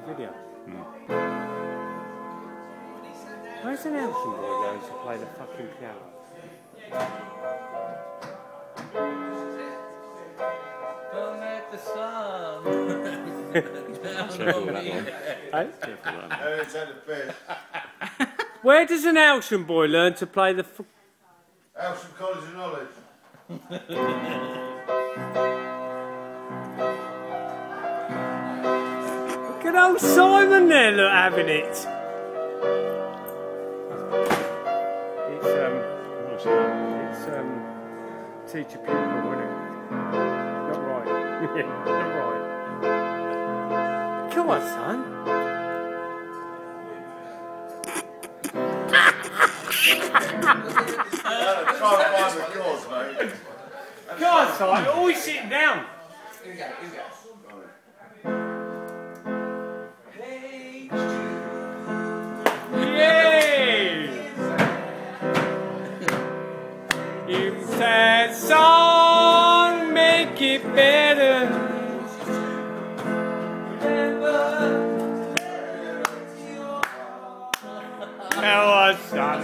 video. Where's an Elton boy going to play the fucking piano? Don't let the sun. Careful with that one. Hey? Careful with that one. Where does an Elton boy learn to play the Elsham College of Knowledge. Look at old Simon there, look, having it. It's teacher pupil, isn't it? Not right. Yeah, not right. Come on, son. Go on, Simon. Always sitting down. Here we go. Yay! If that song make it better. Come on, son.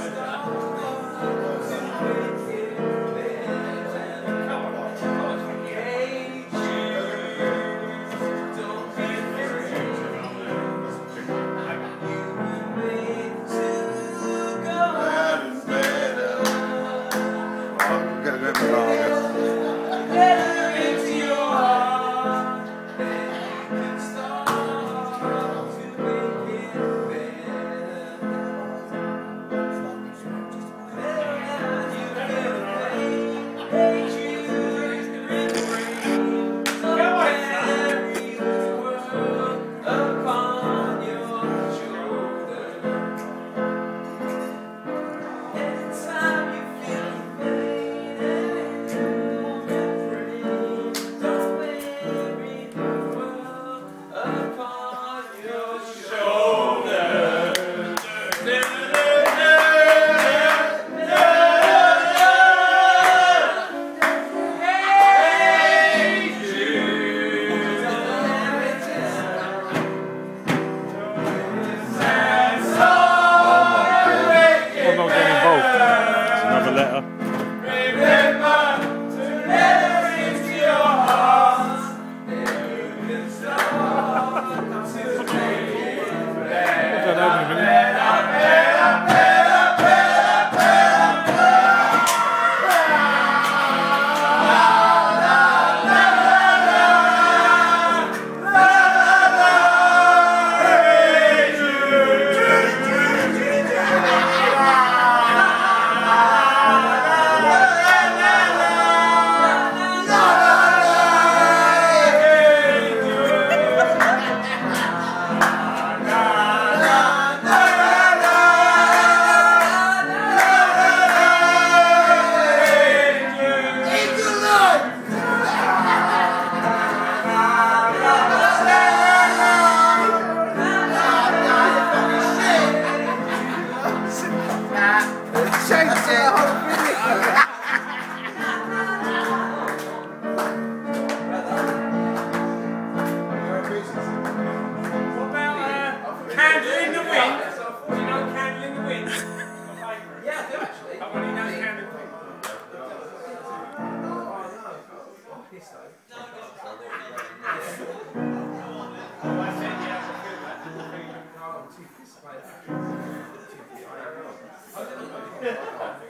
Yeah.